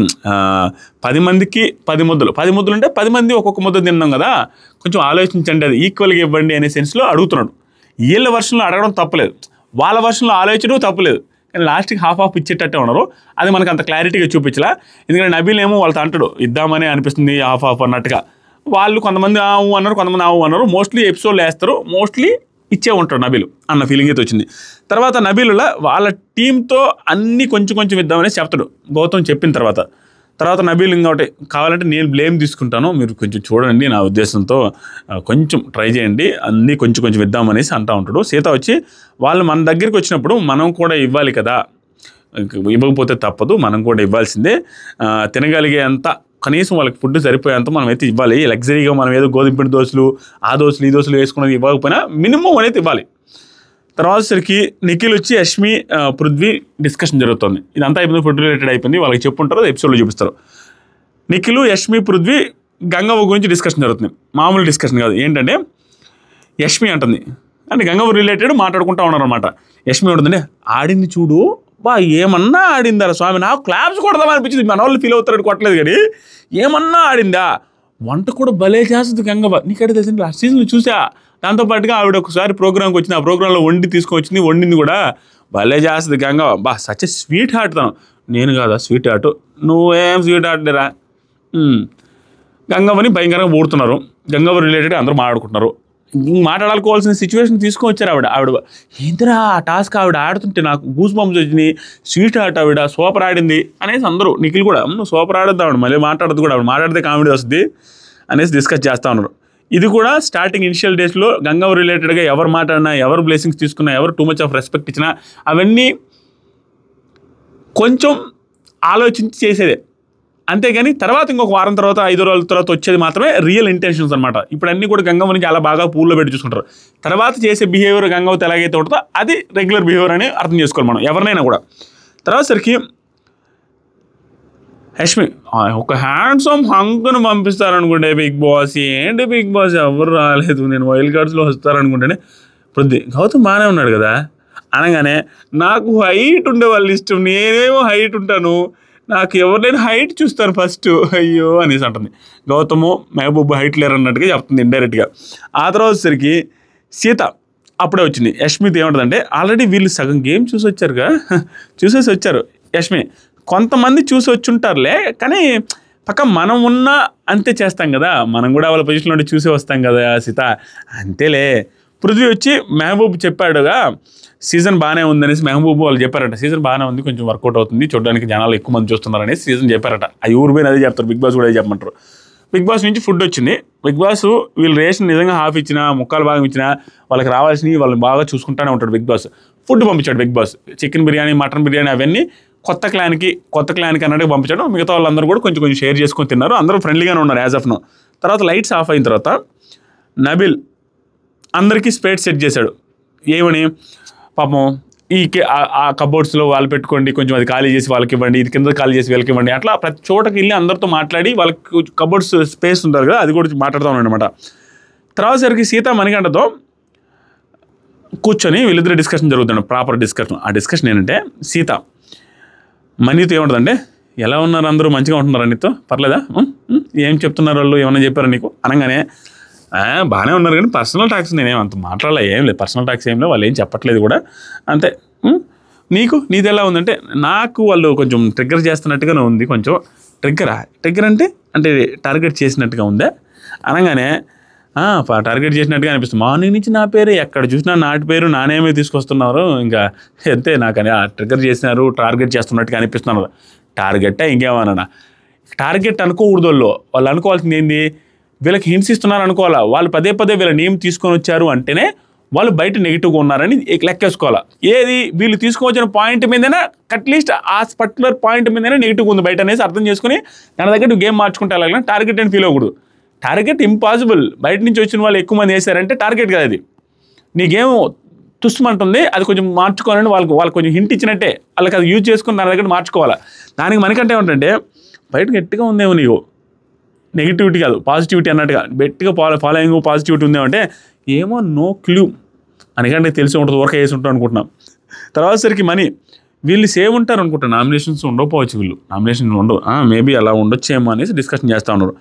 10 మందికి 10 ముద్దలు అంటే 10 మంది ఒక్కొక్క ముద్ద తిన్నాం కదా, కొంచెం ఆలోచించండి, అది ఈక్వల్గా ఇవ్వండి అనే సెన్స్లో అడుగుతున్నాడు. వీళ్ళ వర్షన్లో అడగడం తప్పలేదు, వాళ్ళ వర్షన్లో ఆలోచించడం తప్పలేదు, కానీ లాస్ట్కి హాఫ్ ఇచ్చేటట్టే ఉన్నారు. అది మనకు అంత క్లారిటీగా చూపించలా, ఎందుకంటే నబీల్ ఏమో వాళ్ళతో అంటాడు ఇద్దామని అనిపిస్తుంది హాఫ్ అన్నట్టుగా, వాళ్ళు కొంతమంది ఆవు అన్నారు, కొంతమంది ఆవు అన్నారు, మోస్ట్లీ ఎపిసోడ్లో వేస్తారు, మోస్ట్లీ ఇచ్చే ఉంటాడు నబీల్ అన్న ఫీలింగ్ అయితే వచ్చింది. తర్వాత నబీలులా వాళ్ళ టీంతో అన్నీ కొంచెం ఇద్దామని చెప్తాడు గౌతమ్ చెప్పిన తర్వాత నబీల్ ఇంకోటి కావాలంటే నేను బ్లేమ్ తీసుకుంటాను, మీరు కొంచెం చూడండి నా ఉద్దేశంతో కొంచెం ట్రై చేయండి, అన్నీ కొంచెం ఇద్దామనేసి అంటూ ఉంటాడు. సీత వచ్చి వాళ్ళు మన దగ్గరికి వచ్చినప్పుడు మనం కూడా ఇవ్వాలి కదా, ఇవ్వకపోతే తప్పదు, మనం కూడా ఇవ్వాల్సిందే, తినగలిగే అంత కనీసం వాళ్ళకి ఫుడ్ సరిపోయేంత మనం అయితే ఇవ్వాలి, లగ్జరీగా మనం ఏదో గోధుమ పిండి దోశలు ఆ దోశలు ఈ దోశలు వేసుకున్నది ఇవ్వకపోయినా మినిమం అనేది ఇవ్వాలి. తర్వాత సరికి నిఖిల్ వచ్చి యష్మి పృథ్వీ డిస్కషన్ జరుగుతుంది, ఇదంతా అయిపోయింది, ఫుడ్ రిలేటెడ్ అయిపోయింది, వాళ్ళకి చెప్పుంటారు ఎపిసోడ్లో చూపిస్తారు. నిఖిల్ యష్మి పృథ్వీ గంగవ్వ గురించి డిస్కషన్ జరుగుతుంది, మామూలు డిస్కషన్ కాదు. ఏంటంటే యష్మి అంటుంది అంటే గంగవ్వ రిలేటెడ్ మాట్లాడుకుంటూ ఉన్నారు అనమాట. యష్మి ఉంటుందండి ఆడింది చూడు ఏమన్నా ఆడిందా స్వామి, నాకు క్లాప్స్ కొడదామని అనిపించింది, మన వాళ్ళు ఫీల్ అవుతారని కొట్టలేదు కానీ ఏమన్నా ఆడిందా, వంట కూడా భలే చేస్తుంది గంగవ్వ, నీకైతే తెలిసింది లాస్ట్ సీజన్లో చూసా, దాంతోపాటుగా ఆవిడ ఒకసారి ప్రోగ్రామ్కి వచ్చింది, ఆ ప్రోగ్రాంలో వండింది కూడా భలే చేస్తుంది గంగవ్వ, సచ్ స్వీట్ హార్ట్ తను, నేను కాదా స్వీట్ హార్ట్, నువ్వేం స్వీట్ హార్ట్ లేరా. గంగవ్వని భయంకరంగా ఊడుతున్నారు, గంగవ్వ రిలేటెడ్ అందరూ మాట్లాడుకుంటున్నారు, మాట్లాడుకోవాల్సిన సిచ్యువేషన్ తీసుకొచ్చారు. ఆవిడ ఏంటిరా ఆ టాస్క్ ఆవిడ ఆడుతుంటే నాకు గూస్ బంప్స్ వచ్చినాయి, స్వీట్ హార్ట్ ఆవిడ సూపర్ ఆడింది అనేసి అందరూ, నిఖిల్ కూడా సూపర్ ఆడద్దు ఆవిడ, మళ్ళీ మాట్లాడద్దు కూడా, ఆవిడ మాట్లాడితే కామెడీ వస్తుంది అనేసి డిస్కస్ చేస్తూ ఉన్నారు. ఇది కూడా స్టార్టింగ్ ఇనిషియల్ డేస్లో గంగవ్వ రిలేటెడ్గా ఎవరు మాట్లాడినా, ఎవరు బ్లెస్సింగ్స్ తీసుకున్నా, ఎవరు టూ మచ్ ఆఫ్ రెస్పెక్ట్ ఇచ్చినా అవన్నీ కొంచెం ఆలోచించి చేసేదే, అంతేగాని తర్వాత ఇంకొక వారం తర్వాత 5 రోజుల తర్వాత వచ్చేది మాత్రమే రియల్ ఇంటెన్షన్స్ అనమాట. ఇప్పుడు అన్నీ కూడా గంగవ్వని చాలా బాగా పూల్లో పెట్టి చూసుకుంటారు, తర్వాత చేసే బిహేవియర్ గంగవ్వతో ఎలాగైతే ఉంటుందో అది రెగ్యులర్ బిహేవియర్ అని అర్థం చేసుకోవాలి మనం ఎవరినైనా కూడా. తర్వాత సరికి యష్మి ఒక హ్యాండ్సమ్ హంక్ను పంపిస్తారనుకుంటే బిగ్ బాస్, ఏంటి బిగ్ బాస్ ఎవరు రాలేదు, నేను వైల్డ్ కార్డ్స్లో వస్తారనుకుంటేనే పృథ్వీ గౌతమ్ బాగానే ఉన్నాడు కదా అనగానే నాకు హైట్ ఉండే వాళ్ళు ఇష్టం, నేనేమో హైట్ ఉంటాను, నాకు ఎవరినైనా హైట్ చూస్తాను ఫస్ట్ అయ్యో అనేసి అంటుంది. గౌతము మహబూబ్ హైట్ లేరు అన్నట్టుగా చెప్తుంది ఇండైరెక్ట్గా. ఆ తర్వాత సరికి సీత అప్పుడే వచ్చింది. యష్మితో ఏమంటుందంటే ఆల్రెడీ వీళ్ళు సగం గేమ్ చూసేసి వచ్చారు యష్మి, కొంతమంది చూసి వచ్చి ఉంటారులే కానీ అక్క మనం ఉన్నా అంతే చేస్తాం కదా, మనం కూడా వాళ్ళ పొజిషన్లో ఉండి చూసి వస్తాం కదా సీత, అంతేలే. పృథ్వీ వచ్చి మెహబూబ్ చెప్పాడుగా సీజన్ బాగానే ఉందనేసి, మెహబూబ్ వాళ్ళు చెప్పారట సీజన్ బాగానే ఉంది, కొంచెం వర్కౌట్ అవుతుంది, చూడడానికి జనాలు ఎక్కువ మంది చూస్తున్నారు అనేసి సీజన్ చెప్పారట. ఆ ఊరు పోయిన అదే చెప్తారు, బిగ్ బాస్ కూడా అదే చెప్పమంటారు. బిగ్ బాస్ నుంచి ఫుడ్ వచ్చింది. బిగ్ బాస్ వీళ్ళు రేషన్ నిజంగా హాఫ్ ఇచ్చినా ముక్కాలు భాగం ఇచ్చినా వాళ్ళకి రావాల్సినవి వాళ్ళు బాగా చూసుకుంటూనే ఉంటాడు బిగ్ బాస్. ఫుడ్ పంపించాడు Bigg Boss, chicken biryani, mutton biryani అవన్నీ కొత్త క్లాన్కి అన్నట్టుగా పంపించాడు. మిగతా వాళ్ళందరూ కూడా కొంచెం కొంచెం షేర్ చేసుకొని తిన్నారు, అందరూ ఫ్రెండ్లీగానే ఉన్నారు యాజ్ ఆఫ్ నో. తర్వాత లైట్స్ ఆఫ్ అయిన తర్వాత నబిల్ అందరికీ స్పేట్ సెట్ చేశాడు. ఏమని పాపం ఆ కబోర్డ్స్లో వాళ్ళు పెట్టుకోండి, కొంచెం అది ఖాళీ చేసి వాళ్ళకి ఇవ్వండి, ఇది కింద ఖాళీ చేసి వీళ్ళకి ఇవ్వండి, అట్లా ప్రతి చోటకి వెళ్ళి అందరితో మాట్లాడి వాళ్ళకి కబోర్డ్స్ స్పేస్ ఉంటారు కదా అది కూడా మాట్లాడుతూ ఉన్నాడు అనమాట. తర్వాత సరికి సీత మణికంఠతో కూర్చొని వీళ్ళిద్దరు డిస్కషన్ జరుగుతుంది, ప్రాపర్ డిస్కషన్. ఆ డిస్కషన్ ఏంటంటే సీత మనీతో ఏముంటుందంటే, ఎలా ఉన్నారు అందరూ, మంచిగా ఉంటున్నారా, నీతో పర్లేదా, ఏం చెప్తున్నారు వాళ్ళు, ఏమన్నా చెప్పారా నీకు అనగానే, బాగానే ఉన్నారు కానీ పర్సనల్ టాక్స్ నేనేం అంత మాట్లాడలే, ఏం లేదు పర్సనల్ టాక్స్ ఏం లేదు, వాళ్ళు ఏం చెప్పట్లేదు కూడా అంతే. నీది ఎలా ఉందంటే, నాకు వాళ్ళు కొంచెం ట్రిగ్గర్ చేస్తున్నట్టుగానే ఉంది, కొంచెం ట్రిగ్గర్ అంటే టార్గెట్ చేసినట్టుగా ఉందా అనగానే, టార్గెట్ చేసినట్టుగా అనిపిస్తుంది. మార్నింగ్ నుంచి నా పేరు ఎక్కడ చూసినా నాటి పేరు నానేమే తీసుకొస్తున్నారు, ఇంకా అంతే నాకు అని ట్రిగ్గర్ చేసినారు, టార్గెట్ చేస్తున్నట్టుగా అనిపిస్తున్నారు. టార్గెట్ ఇంకేమన్నా, టార్గెట్ అనుకోకూడదు, వాళ్ళు అనుకోవాల్సింది ఏంది, వీళ్ళకి హింట్స్ ఇస్తున్నారు అనుకోవాలా, వాళ్ళు పదే వీళ్ళ నేమ్ తీసుకొని వచ్చారు అంటేనే వాళ్ళు బయట నెగిటివ్గా ఉన్నారని లెక్కేసుకోవాలా. ఏది వీళ్ళు తీసుకొచ్చిన పాయింట్ మీదైనా అట్లీస్ట్ ఆ పర్టికులర్ పాయింట్ మీదైనా నెగిటివ్గా ఉంది బయట అనేసి అర్థం చేసుకుని దాని దగ్గర గేమ్ మార్చుకుంటే అలాగే టార్గెట్ అని ఫీల్ అవ్వకూడదు. టార్గెట్ ఇంపాసిబుల్, బయట నుంచి వచ్చిన వాళ్ళు ఎక్కువ మంది వేసారంటే టార్గెట్ కదా అది, నీకేమో తుస్సుమంటుంది, అది కొంచెం మార్చుకోవాలని వాళ్ళకి కొంచెం హింట్ ఇచ్చినట్టే, వాళ్ళకి అది యూజ్ చేసుకుని దాని దగ్గర మార్చుకోవాలా. దానికి మనకంటే ఏమంటే బయట గట్టిగా ఉందేమో నీకు నెగిటివిటీ కాదు పాజిటివిటీ అన్నట్టుగా, గట్టిగా ఫాలోయింగ్ పాజిటివిటీ ఉందేమంటే ఏమో నో క్లూ అనకంటే తెలిసి ఉంటుంది, వర్క్ వేసి ఉంటాం అనుకుంటున్నాం. తర్వాత సరికి మనీ వీళ్ళు సేవ్ ఉంటారు అనుకుంటా, నామినేషన్స్ ఉండకపోవచ్చు, వీళ్ళు నామినేషన్ ఉండవు, మేబీ అలా ఉండొచ్చేమో అనేసి డిస్కషన్ చేస్తూ ఉన్నారు.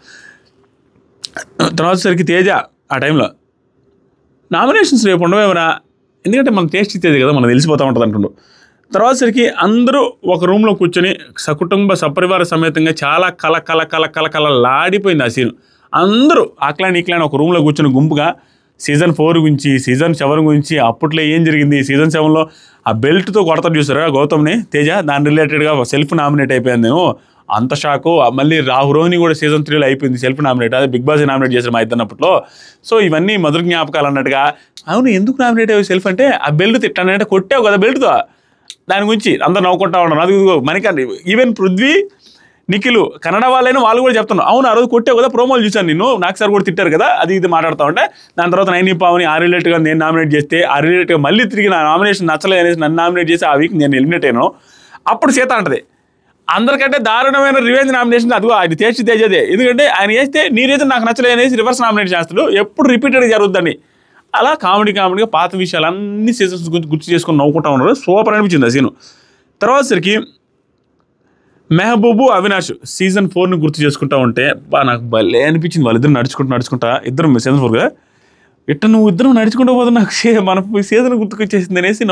తర్వాత సరికి తేజ ఆ టైంలో నామినేషన్స్ రేపు ఉండవేమరా, ఎందుకంటే మనం టేస్ట్ ఇచ్చేది కదా మనకు తెలిసిపోతూ ఉంటుంది అంటుండు. తర్వాత సరికి అందరూ ఒక రూమ్లో కూర్చొని సకుటుంబ సపరివార సమేతంగా చాలా కలలాడిపోయింది ఆ సీన్. అందరూ ఆక్లాండ్ ఒక రూమ్లో కూర్చొని గుంపుగా సీజన్ 4 గురించి, సీజన్ 7 గురించి, అప్పట్లో ఏం జరిగింది, సీజన్ 7లో ఆ బెల్ట్తో కొడతారు చూసారా గౌతమ్ని తేజ, దాని రిలేటెడ్గా సెల్ఫ్ నామినేట్ అయిపోయాను నేను, అంత షాకు. మళ్ళీ రోహిణి కూడా సీజన్ 3లో అయిపోయింది సెల్ఫ్ నామినేట్, అదే బిగ్ బాస్ నామినేట్ చేశారు మా ఇద్దరినప్పట్లో. సో ఇవన్నీ మధుర జ్ఞాపకాలు అన్నట్టుగా. అవును ఎందుకు నామినేట్ అయ్యావు సెల్ఫ్ అంటే, ఆ బెల్ట్ తిట్టానంటే కొట్టావు కదా బెల్ట్తో, దాని గురించి అందరు నవ్వుకుంటా ఉన్నారు. అది మనకండి ఈవెన్ పృథ్వీ నిఖిల్ కన్నడ వాళ్ళైనా వాళ్ళు కూడా చెప్తున్నారు, అవును ఆ రోజు కొట్టావు కదా ప్రోమోలు చూశాను నిన్ను, నాకు సార్ కూడా తిట్టారు కదా అది ఇది మాట్లాడుతూ ఉంటే. దాని తర్వాత నైని పావని ఆ రిలేటెడ్గా నేను నామినేట్ చేస్తే, ఆ రిలేటెడ్గా మళ్ళీ తిరిగి నా నామినేషన్ నచ్చలేదు అనేసి నన్ను నామినేట్ చేసి ఆ వీక్ నేను ఎలిమినేట్ అయ్యాను. అప్పుడు సీత అంటది అందరికంటే దారుణమైన రివెంజ్ నామినేషన్ అదిగో అది తేజదే, ఎందుకంటే ఆయన చేస్తే నీరైతే నాకు నచ్చలేదు అనేసి రివర్స్ నామినేట్ చేస్తాడు, ఎప్పుడు రిపీటెడ్గా జరుగుద్దని. అలా కామెడీగా పాత విషయాలన్నీ సీజన్స్ గురించి గుర్తు చేసుకొని నవ్వుకుంటా ఉన్నారు. సూపర్ అనిపించింది ఆ సీను. తర్వాత సరికి మెహబూబు అవినాష్ సీజన్ 4ని గుర్తు చేసుకుంటా ఉంటే నాకు భలే అనిపించింది. వాళ్ళిద్దరు నడుచుకుంటా ఇద్దరు సీజన్ 4 కదా, నువ్వు ఇద్దరు నడుచుకుంటూ పోతే నాకు మన సీజన్ గుర్తుకొచ్చేసింది అనేసి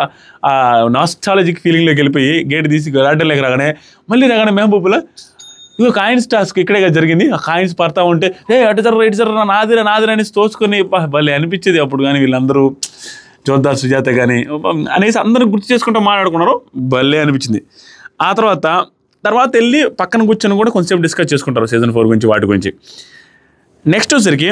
నాస్టాలజిక్ ఫీలింగ్లోకి వెళ్ళిపోయి గేట్ తీసి గార్డెన్లోకి రాగానే మెహబూబులో ఇక కాయిన్స్ టాస్క్ ఇక్కడే జరిగింది, ఆ కాయిన్స్ పడతా ఉంటే అటు జర్ర నాదిరా అనేసి తోచుకొని భలే అనిపించేది అప్పుడు. కానీ వీళ్ళందరూ జోద్దా సుజాత కానీ అనేసి అందరూ గుర్తు చేసుకుంటూ మాట్లాడుకున్నారు, భలే అనిపించింది. ఆ తర్వాత వెళ్ళి పక్కన కూర్చొని కూడా కొంచెంసేపు డిస్కస్ చేసుకుంటారు సీజన్ 4 గురించి వాటి గురించి. నెక్స్ట్ వచ్చేసరికి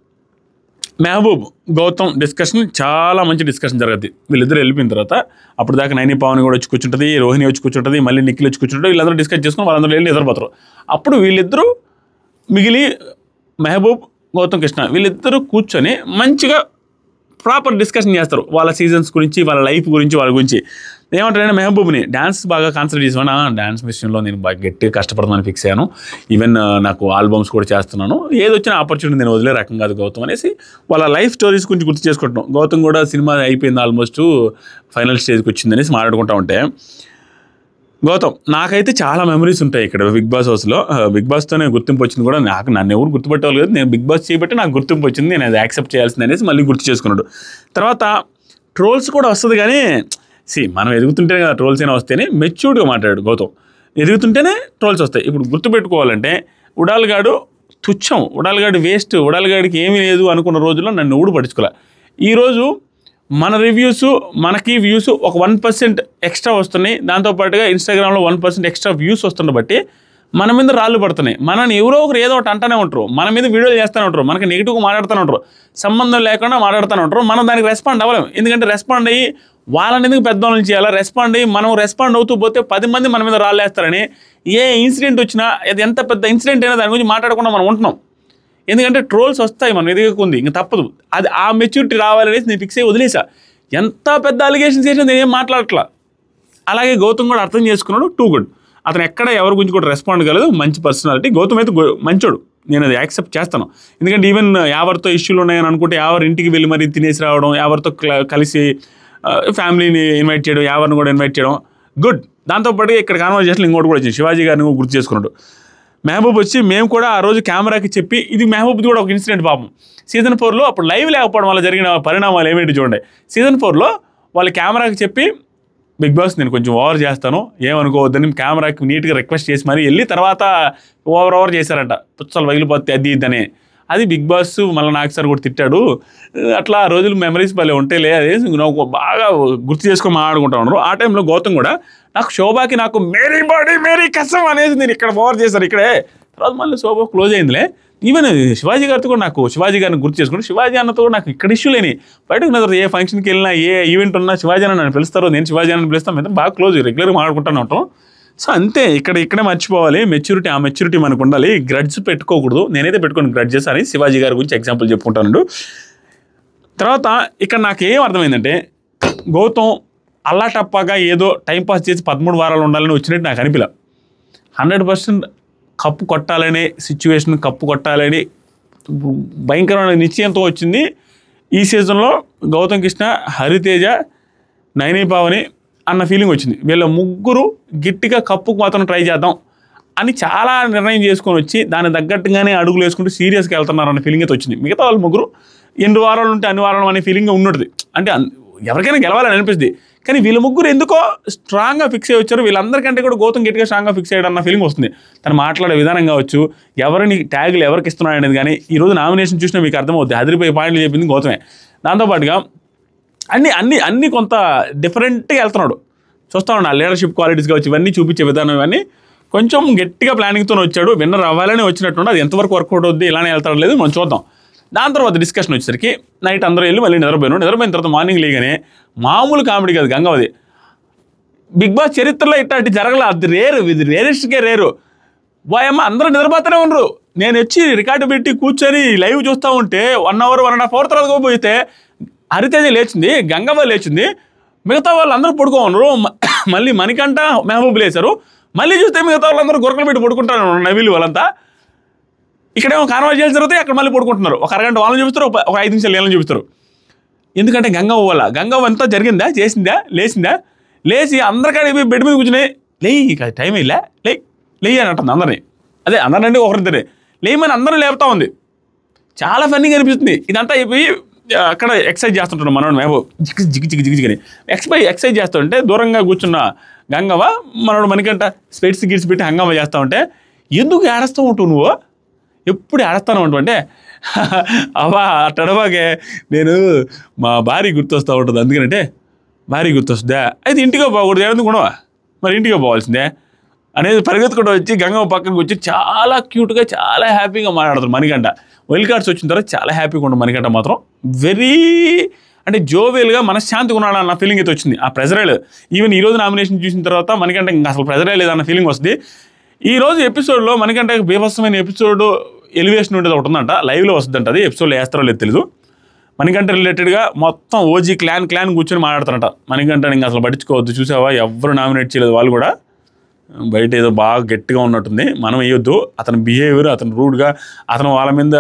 మెహబూబ్ గౌతమ్ డిస్కషన్ చాలా మంచి డిస్కషన్ జరుగుద్ది. వీళ్ళిద్దరు వెళ్ళిపోయిన తర్వాత అప్పుడు దాకా నైని పావని కూడా వచ్చి కూర్చుంటుంది, రోహిణి వచ్చి కూర్చుంటుంది, మళ్ళీ నిఖిల్ వచ్చి కూర్చుంటారు, వీళ్ళందరూ డిస్కస్ చేసుకుని వాళ్ళందరూ వెళ్ళి నిద్రపోతారు. అప్పుడు వీళ్ళిద్దరూ మిగిలి మెహబూబ్ గౌతమ్ కృష్ణ వీళ్ళిద్దరూ కూర్చొని మంచిగా ప్రాపర్ డిస్కషన్ చేస్తారు వాళ్ళ సీజన్స్ గురించి, వాళ్ళ లైఫ్ గురించి, వాళ్ళ గురించి. ఏమంటారంటే మెహబూబ్ని డ్యాన్స్ బాగా కాన్సన్ట్రేట్ చేసాను, డ్యాన్స్ విషయంలో నేను బాగా గట్టిగా కష్టపడదామని ఫిక్స్ అయ్యాను, ఈవెన్ నాకు ఆల్బమ్స్ కూడా చేస్తున్నాను, ఏది వచ్చిన ఆపర్చునిటీ నేను వదిలే రకం కాదు గౌతమ్ అనేసి వాళ్ళ లైఫ్ స్టోరీస్ గురించి గుర్తు చేసుకుంటున్నాం. గౌతమ్ కూడా సినిమా అయిపోయింది ఆల్మోస్ట్ ఫైనల్ స్టేజ్కి వచ్చింది అనేసి మాట్లాడుకుంటా ఉంటే, గౌతమ్ నాకైతే చాలా మెమరీస్ ఉంటాయి ఇక్కడ బిగ్ బాస్ హౌస్లో. బిగ్ బాస్తోనే గుర్తింపు వచ్చింది కూడా, నన్ను ఎవరు గుర్తుపెట్టేవాళ్ళు కదా, నేను బిగ్ బాస్ చేయబట్టి నాకు గుర్తింపు వచ్చింది, నేను అది యాక్సెప్ట్ చేయాల్సింది అనేసి మళ్ళీ గుర్తు చేసుకున్నాడు. తర్వాత ట్రోల్స్ కూడా వస్తుంది కానీ మనం ఎదుగుతుంటేనే కదా ట్రోల్స్ అయినా వస్తేనే మెచ్యూర్డ్గా మాట్లాడాడు గౌతమ్, ఎదుగుతుంటేనే ట్రోల్స్ వస్తాయి. ఇప్పుడు గుర్తుపెట్టుకోవాలంటే ఉడాల్గాడు తుచ్చం, ఉడాల్గాడు వేస్ట్, ఉడాల్గాడికి ఏమీ లేదు అనుకున్న రోజుల్లో నన్ను ఊడు పట్టించుకోలే. ఈరోజు మన రివ్యూస్, మనకి వ్యూస్ ఒక 1% ఎక్స్ట్రా వస్తున్నాయి. దాంతోపాటుగా ఇన్స్టాగ్రామ్లో 1% ఎక్స్ట్రా వ్యూస్ వస్తున్న బట్టి మన మీద రాళ్ళు పడుతున్నాయి. మనని ఎవరో ఒకరు ఏదో ఒకటి అంటూనే ఉంటారు, మన మీద వీడియోలు చేస్తూనే ఉంటారు, మనకి నెగిటివ్గా మాట్లాడుతూనే ఉంటారు, సంబంధం లేకుండా మాట్లాడుతూనే ఉంటారు. మనం దానికి రెస్పాండ్ అవ్వలేము. ఎందుకంటే రెస్పాండ్ అయ్యి వాళ్ళని ఎందుకు పెద్దవాళ్ళని చేయాలా, రెస్పాండ్ అయ్యి మనం రెస్పాండ్ అవుతూ పోతే 10 మంది మన మీద రాళ్ళు వేస్తారని ఏ ఇన్సిడెంట్ వచ్చినా, అది ఎంత పెద్ద ఇన్సిడెంట్ అయినా దాని గురించి మాట్లాడకుండా మనం ఉంటున్నాం. ఎందుకంటే ట్రోల్స్ వస్తాయి, మనం ఎదుగుకుంది, ఇంకా తప్పదు. అది ఆ మెచ్యూరిటీ రావాలనేసి నేను ఫిక్స్ అయ్యి వదిలేసా. ఎంత పెద్ద అలిగేషన్స్ చేసినా నేను ఏం మాట్లాడట్లా. అలాగే గౌతమ్ కూడా అర్థం చేసుకున్నాడు, టూ గుడ్. అతను ఎక్కడ ఎవరి గురించి కూడా రెస్పాండ్ కాలేదు, మంచి పర్సనాలిటీ. గౌతమ్ అయితే మంచోడు, నేను అది యాక్సెప్ట్ చేస్తాను. ఎందుకంటే ఈవెన్ ఎవరితో ఇష్యూలు ఉన్నాయని అనుకుంటే ఎవరి ఇంటికి వెళ్ళి మరీ తినేసి రావడం, ఎవరితో కలిసి ఫ్యామిలీని ఇన్వైట్ చేయడం, ఎవరిని కూడా ఇన్వైట్ చేయడం గుడ్. దాంతోపాటు ఇక్కడ కాన్వర్జేషన్ ఇంకోటి కూడా వచ్చింది, శివాజీ గారిని గుర్తు చేసుకున్నాడు. మెహబూబ్ వచ్చి మేము కూడా ఆ రోజు కెమెరాకి చెప్పి, ఇది మెహబూబ్ది కూడా ఒక ఇన్సిడెంట్ పాపం. సీజన్ 4లో అప్పుడు లైవ్ లేకపోవడం వల్ల జరిగిన పరిణామాలు ఏమిటి చూడండి. సీజన్ 4లో వాళ్ళు కెమెరాకి చెప్పి, బిగ్ బాస్ నేను కొంచెం ఓవర్ చేస్తాను ఏమనుకోవద్దని కెమెరాకి నీట్గా రిక్వెస్ట్ చేసి మరి వెళ్ళి తర్వాత ఓవర్ చేశారంట, పుచ్చలు పగిలిపోతే అది ఇదని. అది బిగ్ బాస్ మళ్ళీ నాకు సార్ కూడా తిట్టాడు. అట్లా ఆ రోజులు మెమరీస్ భలే ఉంటేలే, అదే నాకు బాగా గుర్తు చేసుకొని మాట్లాడుకుంటా ఉన్నారు. ఆ టైంలో గౌతమ్ కూడా నాకు శోభాకి నాకు మేరీ బాడీ మేరీ కసం అనేది నేను ఇక్కడ ఓవర్ చేశాను ఇక్కడే. తర్వాత మళ్ళీ శోభా క్లోజ్ అయిందిలే. ఈవెన్ శివాజీ గారితో కూడా నాకు శివాజీ గారిని గుర్తు చేసుకుంటే, శివాజీ అన్నతో కూడా నాకు ఇక్కడ ఇష్యూ లేని, బయటకు నజరు ఏ ఫంక్షన్కి వెళ్ళినా ఏ ఈవెంట్ ఉన్నా శివాజీ అన్న నన్ను పిలుస్తారో, నేను శివాజీ అన్నని పిలుస్తాను, మేము బాగా క్లోజ్, రెగ్యులర్గా మాట్లాడుకుంటాను ఉంటాం. సో అంతే, ఇక్కడే మర్చిపోవాలి మెచ్యూరిటీ. ఆ మెచ్యూరిటీ మనకు ఉండాలి, గ్రడ్స్ పెట్టుకోకూడదు. నేనైతే పెట్టుకోను గ్రడ్జెస్ అని శివాజీ గారి గురించి ఎగ్జాంపుల్ చెప్పుకుంటాను. తర్వాత ఇక్కడ నాకేం అర్థమైందంటే, గౌతమ్ అల్లాటప్పగా ఏదో టైంపాస్ చేసి 13 వారాలు ఉండాలని వచ్చినట్టు నాకు అనిపిలా. 100% కప్పు కొట్టాలనే సిచ్యువేషన్, కప్పు కొట్టాలని భయంకరమైన నిశ్చయంతో వచ్చింది ఈ సీజన్లో. గౌతమ్ కృష్ణ, హరితేజ, నైని పావని అన్న ఫీలింగ్ వచ్చింది. వీళ్ళ ముగ్గురు గట్టిగా కప్పుకు మాత్రం ట్రై చేద్దాం అని చాలా నిర్ణయం చేసుకొని వచ్చి దాని తగ్గట్టుగానే అడుగులు వేసుకుంటూ సీరియస్గా వెళ్తున్నారు అన్న ఫీలింగ్ అయితే వచ్చింది. మిగతా వాళ్ళు ముగ్గురు ఎన్ని వారాలు ఉంటే అన్ని వారాలు అనే ఫీలింగ్ ఉన్నది. అంటే ఎవరికైనా గెలవాలని అనిపిస్తుంది, కానీ వీళ్ళ ముగ్గురు ఎందుకో స్ట్రాంగ్గా ఫిక్స్ అయ్యి వచ్చారు. వీళ్ళందరికంటే కూడా గౌతమ్ గట్టిగా స్ట్రాంగ్గా ఫిక్స్ అయ్యాడు అన్న ఫీలింగ్ వస్తుంది. తను మాట్లాడే విధానం కావచ్చు, ఎవరిని ట్యాగులు ఎవరికి ఇస్తున్నాడు అనేది కానీ ఈరోజు నామినేషన్ చూసినా మీకు అర్థమవుతుంది. అదిరిపోయే పాయింట్లు చెప్పింది గౌతమే. దాంతోపాటుగా అన్ని కొంత డిఫరెంట్గా వెళ్తున్నాడు. చూస్తా ఉన్నా లీడర్షిప్ క్వాలిటీస్ కావచ్చు, ఇవన్నీ చూపించే విధానం, ఇవన్నీ కొంచెం గట్టిగా ప్లానింగ్తో వచ్చాడు. విన్నర్ అవ్వాలని వచ్చినట్టు, అది ఎంతవరకు వర్కౌట్ అవుద్ది, ఇలానే వెళ్తాడు లేదు మనం చూద్దాం. దాని తర్వాత డిస్కషన్ వచ్చేసరికి నైట్ అందరూ వెళ్ళి మళ్ళీ నిద్రపోయిన తర్వాత మార్నింగ్ లేగానే మామూలు కామెడీ కాదు గంగావది. బిగ్ బాస్ చరిత్రలో ఇట్లాంటి జరగలే, అది రేరు, ఇది రేరెస్ట్గా రేరు. వాయమ్మ అందరూ నిద్రపోతూనే ఉండరు. నేను వచ్చి రికార్డు పెట్టి కూర్చొని లైవ్ చూస్తూ ఉంటే 1 hour 1.5 hour తర్వాత పోతే హరితేజ లేచింది, గంగవ్వ లేచింది, మిగతా వాళ్ళు అందరూ పడుకోన్నారు. మళ్ళీ మణికంఠ, మెహబూబ్ లేచారు. మళ్ళీ చూస్తే మిగతా వాళ్ళందరూ గురకలు పెట్టి పడుకుంటారు, నవీలు వాళ్ళంతా. ఇక్కడేమో కాన్వర్జేషన్ జరుగుతాయి, అక్కడ మళ్ళీ పడుకుంటున్నారు. ఒక అరగంట వాళ్ళని చూపిస్తారు, ఒక 5 నిమిషాలు వీళ్ళని చూపిస్తారు. ఎందుకంటే గంగవ్వ అంతా జరిగిందా, చేసిందా, లేచి అందరికాడ బెడ్ మీద కూర్చుని ఇక టైం ఇలా లేయి అని అంటుంది అందరినీ. అదే అందరినండి ఒకరిద్దరే లేమని అందరూ లేపుతా ఉంది. చాలా ఫన్నీగా అనిపిస్తుంది. ఇదంతా అయిపోయి అక్కడ ఎక్సర్సైజ్ చేస్తుంటాడు మనోడు మెహబూబ్, జిగి ఎక్సర్సైజ్ చేస్తుంటే దూరంగా కూర్చున్న గంగవ్వ మనోడు మణికంఠ స్పెట్స్ గిట్స్ పెట్టి హంగామా చేస్తూ ఉంటే, ఎందుకు ఏడుస్తూ ఉంటావు నువ్వు, ఎప్పుడు ఏడుస్తాను ఉంటావు అంటే, అవా అట్టడబాగే నేను మా భార్య గుర్తొస్తూ ఉంటుంది, అందుకనంటే భార్య గుర్తొస్తుందా, అయితే ఇంటికి పోకూడదు, ఎందుకు ఉండవా, మరి ఇంటికి పోవాల్సిందే అనేది పరిగెత్తుకుంటూ వచ్చి గంగవ్వ పక్కకు వచ్చి చాలా క్యూట్గా చాలా హ్యాపీగా మాట్లాడుతారు మణికంఠ. వైల్డ్ కార్డ్స్ వచ్చిన తర్వాత చాలా హ్యాపీగా ఉండదు మణికంఠ మాత్రం. వెరీ అంటే జోవియల్గా మనశ్శాంతిగా ఉన్నాడు అన్న ఫీలింగ్ అయితే వచ్చింది. ఆ ప్రెజరే లేదు. ఈవెన్ ఈరోజు నామినేషన్ చూసిన తర్వాత మణికంఠ ఇంకా అసలు ప్రెజరే లేదన్న ఫీలింగ్ వస్తుంది. ఈరోజు ఎపిసోడ్లో మణికంఠకి బీభత్సమైన ఎపిసోడ్ ఎలివేషన్ ఉండేది ఒకటి ఉందంట, లైవ్లో వస్తుందంట. అది ఎపిసోడ్లో వేస్తారో లేదు తెలీదు. మణికంఠ రిలేటెడ్గా మొత్తం ఓజీ క్లాన్ కూర్చొని మాట్లాడతారంట. మణికంఠని ఇంకా అసలు పట్టించుకోవద్దు, చూసావా ఎవరు నామినేట్ చేయలేదు, వాళ్ళు కూడా బయట ఏదో బాగా గట్టిగా ఉన్నట్టుంది, మనం వేయొద్దు, అతని బిహేవియర్, అతను రూడ్గా, అతను వాళ్ళ మీద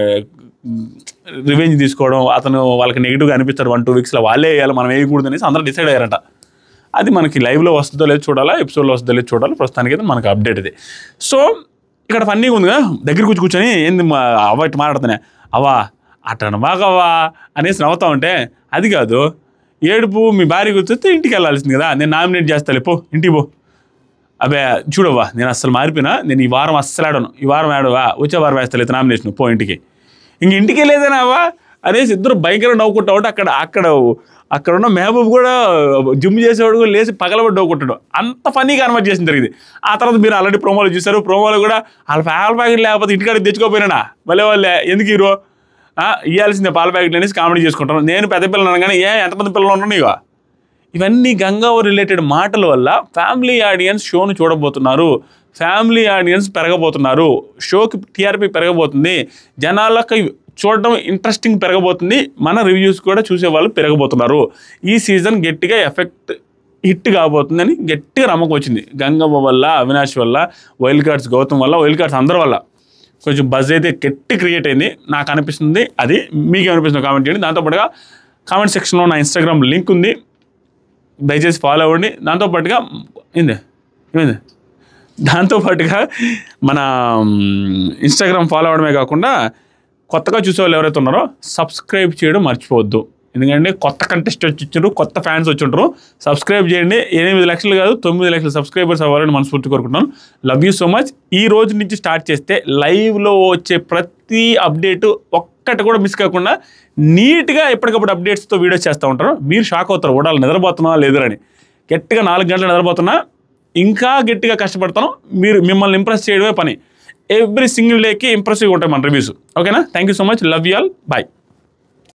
రివెంజ్ తీసుకోవడం, అతను వాళ్ళకి నెగిటివ్గా అనిపిస్తాడు 1-2 weeksలో వాళ్ళే వేయాలి, మనం వేయకూడదు అనేసి అందరూ డిసైడ్ అయ్యారంట. అది మనకి లైవ్లో వస్తుందో లేదు చూడాలా, ఎపిసోడ్లో వస్తుందో లేదు చూడాలి. ప్రస్తుతానికి అయితే మనకు అప్డేట్ ఇది. సో ఇక్కడ ఫన్నీగా ఉందిగా, దగ్గర కూర్చొని ఏంది అవ్వ ఇట్లా మాట్లాడుతున్నా, అవా అట్లా బాగవ్వా అనేసి నవ్వుతా ఉంటే, అది కాదు ఏడుపు, మీ భార్య కూర్చొస్తే ఇంటికి వెళ్ళాల్సింది కదా, నేను నామినేట్ చేస్తాను పో, ఇంటికి పో అబ్బే చూడవ్వా నేను అస్సలు మారిపోయినా, నేను ఈ వారం అస్సలు ఆడను, ఈ వారం ఆడవా, వచ్చే వారం వేస్తలేదు నామినేషన్ పో ఇంటికి, ఇంటికే లేదనావా అనేసి ఇద్దరు భయంకరంగా నవ్వుకుంటా ఉంటే అక్కడ ఉన్న మెహబూబ్ కూడా జిమ్ చేసేవాడు కూడా లేచి పగలబడి నవ్వుకుంటాడు. అంత ఫన్నీగా కన్వర్ట్ చేసిన జరిగింది. ఆ తర్వాత మీరు ఆల్రెడీ ప్రోమోలు చూశారు, ప్రోమోలు కూడా వాళ్ళ పాల ప్యాకెట్ లేకపోతే ఇంటికాడికి తెచ్చుకోపోయినా భలే వాళ్ళే ఎందుకు హీరో ఇవ్వాల్సిందే పాల ప్యాకెట్లు అనేసి కామెడీ చేసుకుంటాను. నేను పెద్ద పిల్లలు అనగానే ఎంతమంది పిల్లలు ఉన్నాను ఇక. ఇవన్నీ గంగావర్ రిలేటెడ్ మాటల వల్ల ఫ్యామిలీ ఆడియన్స్ షోను చూడబోతున్నారు, ఫ్యామిలీ ఆడియన్స్ పెరగబోతున్నారు, షోకి టీఆర్పీ పెరగబోతుంది, జనాలకు చూడడం ఇంట్రెస్టింగ్ పెరగబోతుంది, మన రివ్యూస్ కూడా చూసేవాళ్ళు పెరగబోతున్నారు. ఈ సీజన్ గట్టిగా హిట్ కాబోతుందని గట్టిగా నమ్మకం వచ్చింది. గంగవ్వ వల్ల, అవినాష్ వల్ల, వైల్డ్ కార్డ్స్ గౌతమ్ వల్ల, వైల్డ్ కార్డ్స్ అందరి వల్ల కొంచెం బజ్ అయితే గట్టి క్రియేట్ అయింది నాకు అనిపిస్తుంది. అది మీకేమనిపిస్తుందో కామెంట్ చేయండి. దాంతోపాటుగా కామెంట్ సెక్షన్లో నా ఇన్స్టాగ్రామ్ లింక్ ఉంది, దయచేసి ఫాలో అవ్వండి. దాంతోపాటుగా దాంతోపాటుగా మన ఇన్స్టాగ్రామ్ ఫాలో అవ్వడమే కాకుండా కొత్తగా చూసేవాళ్ళు ఎవరైతే ఉన్నారో సబ్స్క్రైబ్ చేయడం మర్చిపోవద్దు. ఎందుకంటే కొత్త కంటెస్టెంట్స్ వచ్చారు, కొత్త ఫ్యాన్స్ వచ్చి ఉంటారు. సబ్స్క్రైబ్ చేయండి. 8 లక్షలు కాదు 9 లక్షల సబ్స్క్రైబర్స్ అవ్వాలని మనస్ఫూర్తి కోరుకుంటున్నాను. Love you so much. ఈ రోజు నుంచి స్టార్ట్ చేస్తే లైవ్లో వచ్చే ప్రతి అప్డేటు ఒక్కటి కూడా మిస్ కాకుండా నీట్గా ఎప్పటికప్పుడు అప్డేట్స్తో వీడియోస్ చేస్తూ ఉంటారు. మీరు షాక్ అవుతారు, ఓడాలి నిద్రపోతున్నా లేదురని. గట్టిగా 4 గంటలు నిద్రపోతున్నా, ఇంకా గట్టిగా కష్టపడతాను. మిమ్మల్ని ఇంప్రెస్ చేయడమే పని. ఎవ్రీ సింగిల్ డేకి ఇంప్రెసివ్గా ఉంటాయి మన రివ్యూస్. ఓకేనా? Thank you so much. Love you all. Bye.